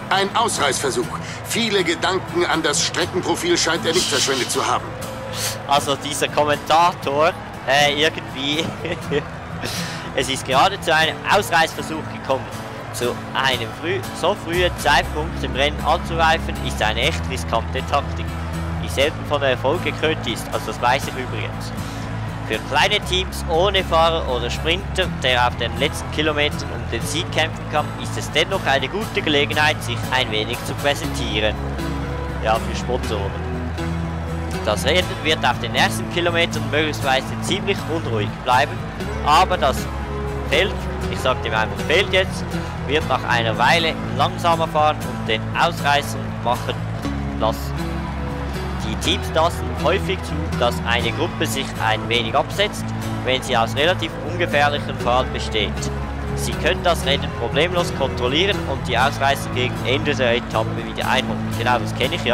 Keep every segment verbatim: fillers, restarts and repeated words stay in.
Ein Ausreißversuch. Viele Gedanken an das Streckenprofil scheint er nicht verschwendet zu haben. Also dieser Kommentator, äh, irgendwie, es ist gerade zu einem Ausreißversuch gekommen. Zu einem früh, so frühen Zeitpunkt im Rennen anzureifen, ist eine echt riskante Taktik, die selten von Erfolg gekrönt ist, also das weiß ich übrigens. Für kleine Teams ohne Fahrer oder Sprinter, der auf den letzten Kilometern um den Sieg kämpfen kann, ist es dennoch eine gute Gelegenheit, sich ein wenig zu präsentieren. Ja, für Sponsoren. Das Rennen wird auf den ersten Kilometern möglicherweise ziemlich unruhig bleiben, aber das Feld, ich sage dem einfach Feld jetzt, wird nach einer Weile langsamer fahren und den Ausreißern machen lassen. Die Teams lassen häufig zu, dass eine Gruppe sich ein wenig absetzt, wenn sie aus relativ ungefährlichen Fahrern besteht. Sie können das Rennen problemlos kontrollieren und die Ausreißer gegen Ende der Etappe wieder einholen. Genau, das kenne ich ja.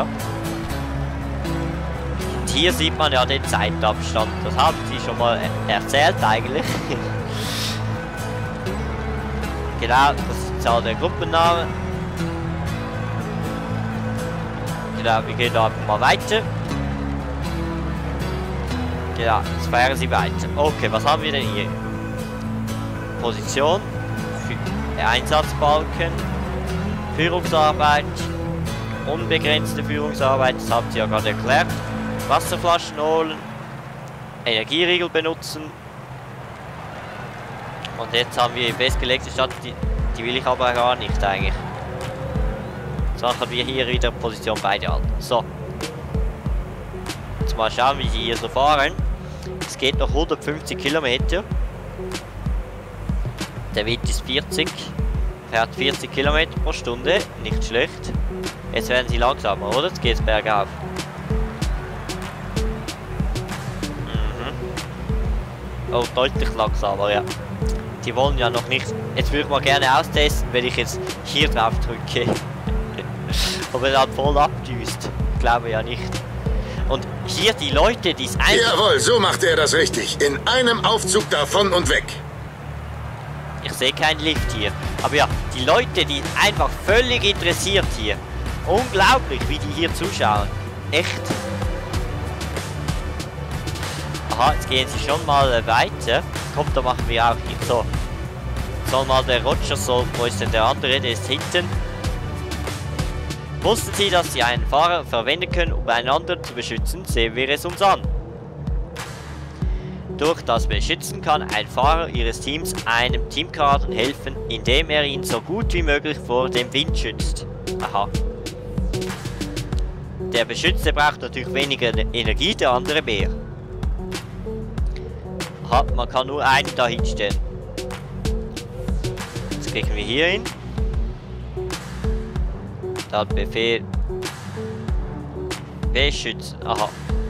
Und hier sieht man ja den Zeitabstand. Das haben sie schon mal erzählt eigentlich. Genau, das ist die Zahl der Gruppenname. Genau, wir gehen da mal weiter. Genau, jetzt fahren sie weiter. Okay, was haben wir denn hier? Position, Einsatzbalken, Führungsarbeit, unbegrenzte Führungsarbeit, das haben sie ja gerade erklärt. Wasserflaschen holen, Energieriegel benutzen. Und jetzt haben wir festgelegte Stadt, die, die will ich aber gar nicht eigentlich. So machen wir hier wieder Position beide halten. So. Jetzt mal schauen, wie sie hier so fahren. Es geht noch hundertfünfzig Kilometer. Der Wind ist vierzig. Fährt vierzig Kilometer pro Stunde. Nicht schlecht. Jetzt werden sie langsamer, oder? Jetzt geht es bergauf. Mhm. Oh, deutlich langsamer, ja. Die wollen ja noch nicht. Jetzt würde ich mal gerne austesten, wenn ich jetzt hier drauf drücke. Ob er dann voll abdüst. Ich glaube ja nicht. Und hier die Leute, die es einfach... Jawohl, so macht er das richtig. In einem Aufzug davon und weg. Ich sehe keinen Lift hier. Aber ja, die Leute, die einfach völlig interessiert hier. Unglaublich, wie die hier zuschauen. Echt. Aha, jetzt gehen sie schon mal äh, weiter. Kommt, da machen wir auch hier so. Soll mal der Roger, so, wo ist denn der andere? Der ist hinten. Wussten Sie, dass Sie einen Fahrer verwenden können, um einander zu beschützen? Sehen wir es uns an. Durch das Beschützen kann ein Fahrer Ihres Teams einem Teamkameraden helfen, indem er ihn so gut wie möglich vor dem Wind schützt. Aha. Der Beschützte braucht natürlich weniger Energie, der andere mehr. Aha, man kann nur einen da hinstellen. Jetzt klicken wir hier hin. Dann Befehl beschützen. Aha.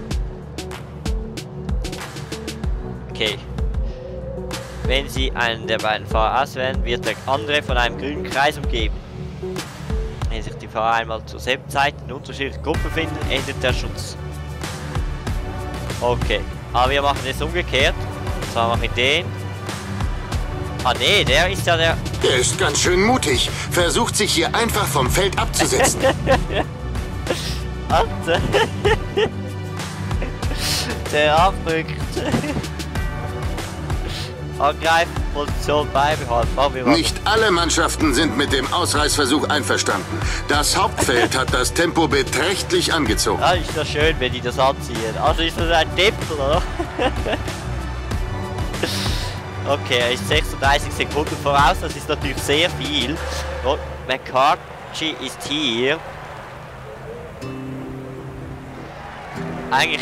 Okay. Wenn Sie einen der beiden Fahrer auswählen, wird der andere von einem grünen Kreis umgeben. Wenn sich die Fahrer einmal zur selben Zeit in unterschiedlichen Gruppen befinden, endet der Schutz. Okay. Aber wir machen es umgekehrt. Und zwar mache ich den. Ah nee, der ist ja der... Der ist ganz schön mutig. Versucht sich hier einfach vom Feld abzusetzen. Alter. Der abrückt. Angreifen, Position beibehalten. Nicht alle Mannschaften sind mit dem Ausreißversuch einverstanden. Das Hauptfeld hat das Tempo beträchtlich angezogen. Ja, ist das schön, wenn die das anziehen. Also ist das ein Tempel, oder? Okay, er ist sechsunddreißig Sekunden voraus, das ist natürlich sehr viel. Und McCarthy ist hier. Eigentlich...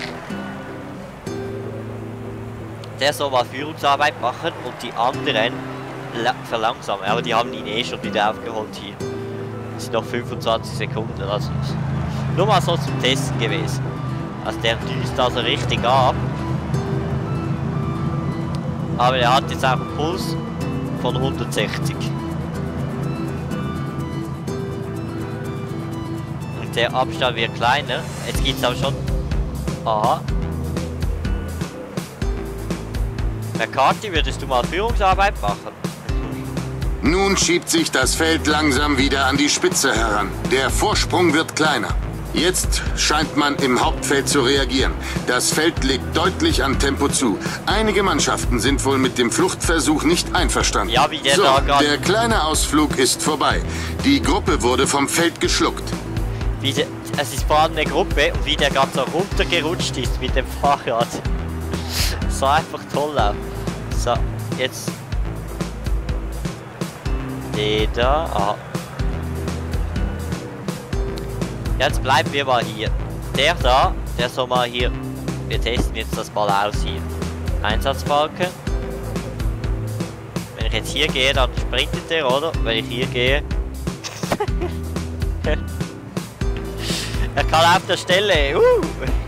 Der soll mal Führungsarbeit machen und die anderen verlangsamen. Aber die haben ihn eh schon wieder aufgeholt hier. Das sind noch fünfundzwanzig Sekunden. Also nur mal so zum Testen gewesen. Also der düst also richtig ab. Aber er hat jetzt auch einen Puls von hundertsechzig. Und der Abstand wird kleiner. Jetzt gibt es aber schon... Aha. McCarthy, würdest du mal Führungsarbeit machen? Nun schiebt sich das Feld langsam wieder an die Spitze heran. Der Vorsprung wird kleiner. Jetzt scheint man im Hauptfeld zu reagieren. Das Feld legt deutlich an Tempo zu. Einige Mannschaften sind wohl mit dem Fluchtversuch nicht einverstanden. Ja, wie der so, da gerade... der kleine Ausflug ist vorbei. Die Gruppe wurde vom Feld geschluckt. Wie der, es ist vor allem eine Gruppe und wie der gerade so runtergerutscht ist mit dem Fahrrad. Sah einfach toll aus. So, jetzt... Der da... Aha. Jetzt bleiben wir mal hier. Der da, der soll mal hier... Wir testen jetzt das Ball aus hier. Einsatzbalken. Wenn ich jetzt hier gehe, dann sprintet der, oder? Wenn ich hier gehe... er kann auf der Stelle. Uh.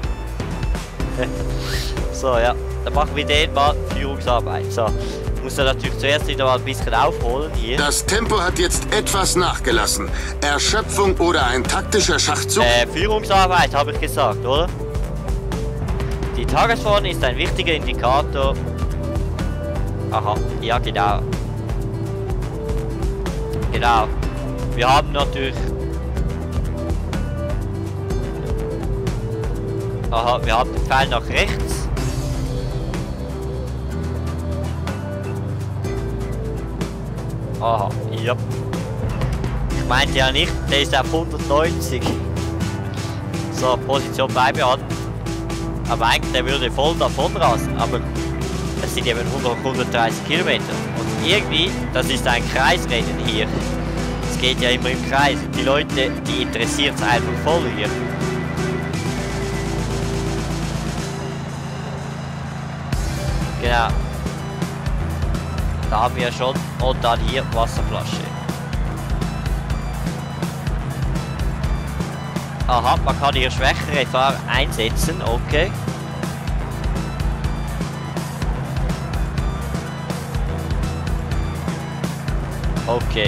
So, ja. Dann machen wir den mal Führungsarbeit. So. Muss er natürlich zuerst wieder mal ein bisschen aufholen hier. Das Tempo hat jetzt etwas nachgelassen. Erschöpfung oder ein taktischer Schachzug? Äh, Führungsarbeit habe ich gesagt, oder? Die Tagesform ist ein wichtiger Indikator. Aha, ja genau. Genau. Wir haben natürlich... Aha, wir haben den Pfeil nach rechts. Aha, ja. Ich meinte ja nicht, der ist auf hundertneunzig. So, Position beibehalten. Aber eigentlich, der würde voll davon rasen. Aber es sind eben hundert, hundertdreißig Kilometer. Und irgendwie, das ist ein Kreisrennen hier. Es geht ja immer im Kreis. Und die Leute, die interessiert es einfach voll hier. Genau. Da haben wir schon. Und dann hier Wasserflasche. Aha, man kann hier schwächere Fahrer einsetzen. Okay. Okay.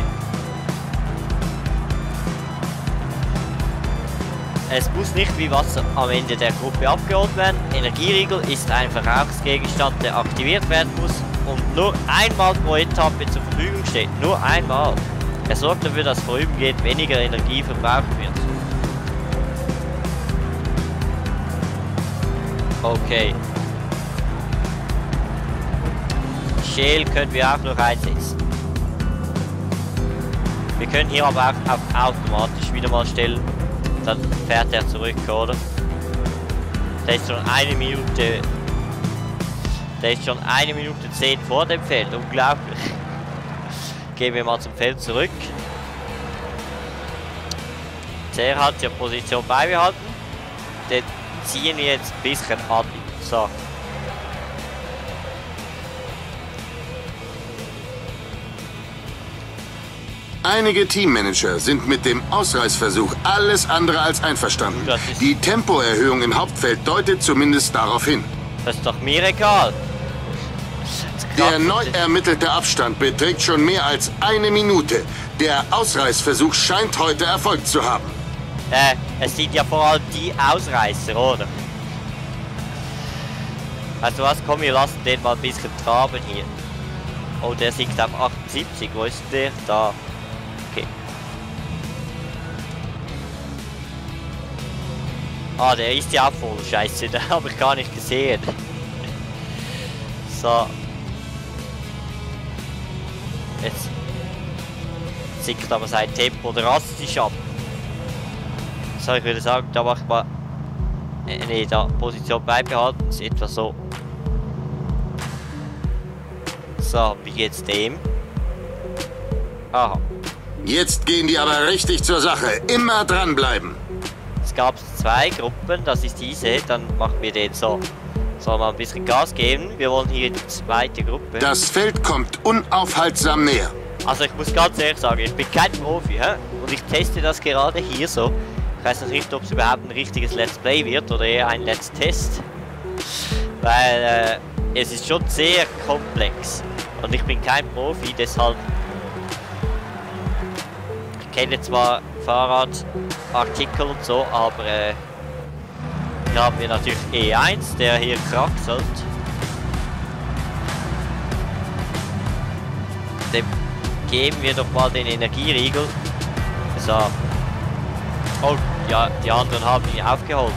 Es muss nicht wie Wasser am Ende der Gruppe abgeholt werden. Energieriegel ist ein Verbrauchsgegenstand, der aktiviert werden muss und nur einmal pro Etappe zur Verfügung steht. Nur einmal. Er sorgt dafür, dass vorübergehend weniger Energie verbraucht wird. Okay. Shell können wir auch noch einsetzen. Wir können hier aber auch auf automatisch wieder mal stellen. Dann fährt er zurück, oder? Der ist schon eine Minute. Der ist schon eine Minute zehn vor dem Feld. Unglaublich. Gehen wir mal zum Feld zurück. Der hat ja Position beibehalten. Den ziehen wir jetzt ein bisschen an. So. Einige Teammanager sind mit dem Ausreißversuch alles andere als einverstanden. Die Tempoerhöhung im Hauptfeld deutet zumindest darauf hin. Das ist doch mir egal. Der neu ermittelte Abstand beträgt schon mehr als eine Minute. Der Ausreißversuch scheint heute Erfolg zu haben. Äh, es sind ja vor allem die Ausreißer, oder? Also was, komm, wir lassen den mal ein bisschen traben hier. Oh, der sinkt auf achtundsiebzig. Wo ist der? Da. Okay. Ah, der ist ja auch voll. Scheiße, den habe ich gar nicht gesehen. So. Jetzt sinkt aber sein Tempo drastisch ab. So, ich würde sagen, da macht man. Ne, da Position beibehalten. Ist etwa so. So, wie geht's dem? Aha. Jetzt gehen die aber richtig zur Sache. Immer dranbleiben. Es gab zwei Gruppen, das ist diese. Dann machen wir den so. Sollen wir ein bisschen Gas geben? Wir wollen hier die zweite Gruppe. Das Feld kommt unaufhaltsam näher. Also ich muss ganz ehrlich sagen, ich bin kein Profi, hä? Und ich teste das gerade hier so. Ich weiß noch nicht, ob es überhaupt ein richtiges Let's Play wird oder eher ein Let's Test. Weil äh, es ist schon sehr komplex. Und ich bin kein Profi, deshalb... Ich kenne zwar Fahrradartikel und so, aber... Äh, hier haben wir natürlich E eins, der hier kraxelt. Dem geben wir doch mal den Energieriegel. So. Oh, ja, die anderen haben ihn aufgeholt.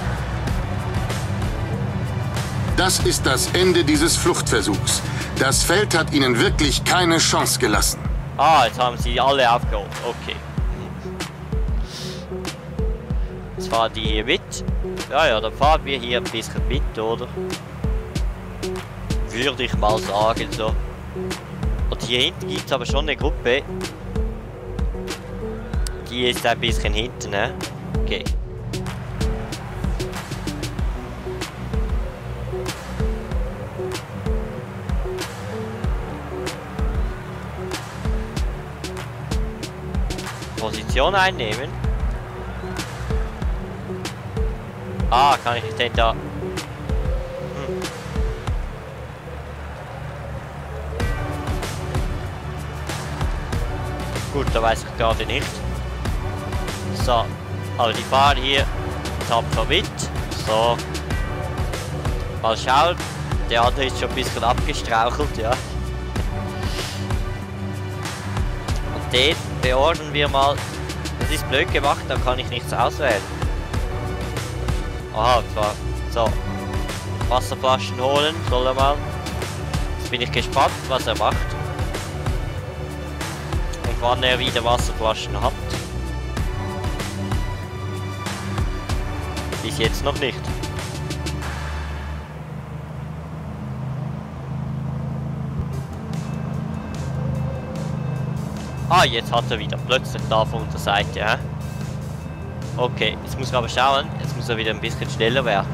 Das ist das Ende dieses Fluchtversuchs. Das Feld hat ihnen wirklich keine Chance gelassen. Ah, jetzt haben sie alle aufgeholt. Okay. Jetzt fahren die hier mit. Ja, ja, dann fahren wir hier ein bisschen mit, oder? Würde ich mal sagen, so. Und hier hinten gibt es aber schon eine Gruppe. Die ist ein bisschen hinten, ne? Okay. Position einnehmen. Ah, kann ich den da... Hm. Gut, da weiß ich gerade nicht. So, also die fahren hier tapfer mit. So. Mal schauen. Der andere ist schon ein bisschen abgestrauchelt, ja. Und den beordern wir mal. Das ist blöd gemacht, da kann ich nichts auswählen. Aha, klar. So. Wasserflaschen holen, soll er mal. Jetzt bin ich gespannt, was er macht. Und wann er wieder Wasserflaschen hat. Bis jetzt noch nicht. Ah, jetzt hat er wieder plötzlich da von der Seite, hä? Okay, jetzt muss er aber schauen, jetzt muss er wieder ein bisschen schneller werden.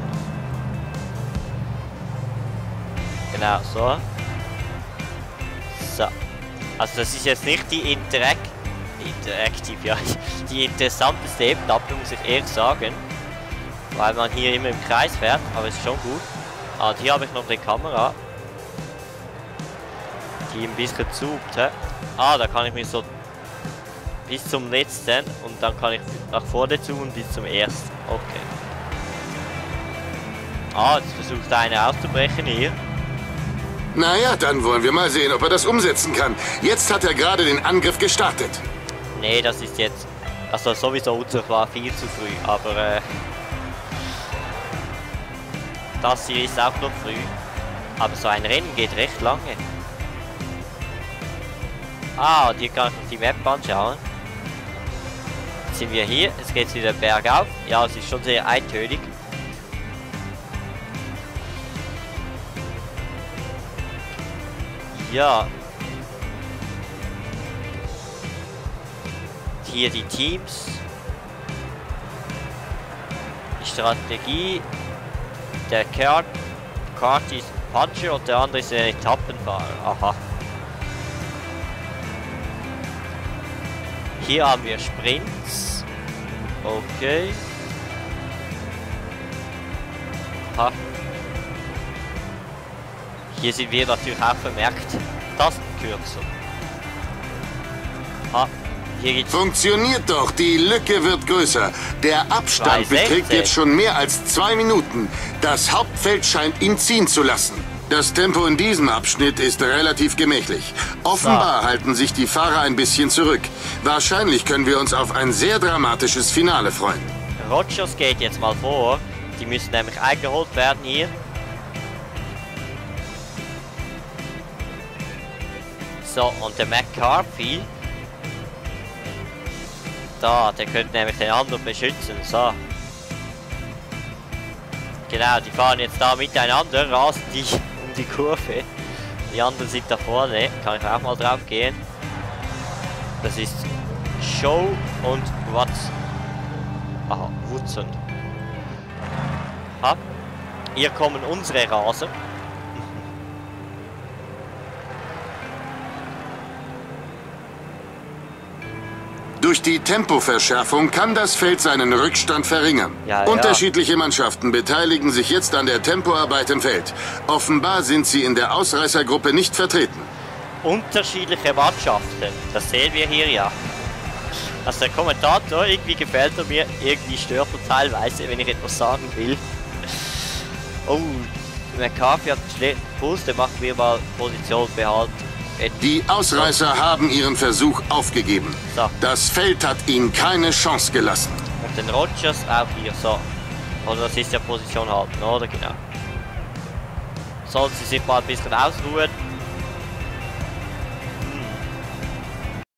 Genau, so. So. Also das ist jetzt nicht die Interakt... Interactive, ja. Die interessanteste Etappe, muss ich ehrlich sagen. Weil man hier immer im Kreis fährt, aber ist schon gut. Ah, hier habe ich noch eine Kamera. Die ein bisschen zoomt, hä? Ah, da kann ich mich so bis zum letzten und dann kann ich nach vorne zoomen bis zum ersten. Okay. Ah, jetzt versucht einer auszubrechen hier. Naja, dann wollen wir mal sehen, ob er das umsetzen kann. Jetzt hat er gerade den Angriff gestartet. Nee, das ist jetzt... Also sowieso unser war viel zu früh, aber... Äh, das hier ist auch noch früh. Aber so ein Rennen geht recht lange. Ah, und hier kann ich noch die Map anschauen. Jetzt sind wir hier, jetzt geht es wieder bergauf. Ja, es ist schon sehr eintönig. Ja. Hier die Teams. Die Strategie. Der Kart, Kart ist Puncher und der andere ist ein Etappenfahrer. Aha. Hier haben wir Sprints. Okay. Ha. Hier sind wir natürlich auch vermerkt. Tastenkürzel. Ha. Hier geht's. Funktioniert doch, die Lücke wird größer. Der Abstand beträgt jetzt schon mehr als zwei Minuten. Das Hauptfeld scheint ihn ziehen zu lassen. Das Tempo in diesem Abschnitt ist relativ gemächlich. Offenbar halten sich die Fahrer ein bisschen zurück. Wahrscheinlich können wir uns auf ein sehr dramatisches Finale freuen. Rogers geht jetzt mal vor. Die müssen nämlich eingeholt werden hier. So, und der McCarthy. Da, der könnte nämlich den anderen beschützen. So. Genau, die fahren jetzt da miteinander, rasen die um die Kurve. Die anderen sind da vorne. Kann ich auch mal drauf gehen. Das ist Show und Watson. Aha, Woodson. Ha. Hier kommen unsere Raser. Durch die Tempoverschärfung kann das Feld seinen Rückstand verringern. Ja, ja. Unterschiedliche Mannschaften beteiligen sich jetzt an der Tempoarbeit im Feld. Offenbar sind sie in der Ausreißergruppe nicht vertreten. Unterschiedliche Mannschaften, das sehen wir hier ja. Also der Kommentator, irgendwie gefällt er mir, irgendwie stört er teilweise, wenn ich etwas sagen will. Oh, McCarthy hat einen schlechten Puls, der macht mir mal Position behalten. Die Ausreißer haben ihren Versuch aufgegeben. So. Das Feld hat ihnen keine Chance gelassen. Und den Rogers auch hier, so. Oder das ist ja Position halten, oder? Genau. Sollen sie sich mal ein bisschen ausruhen.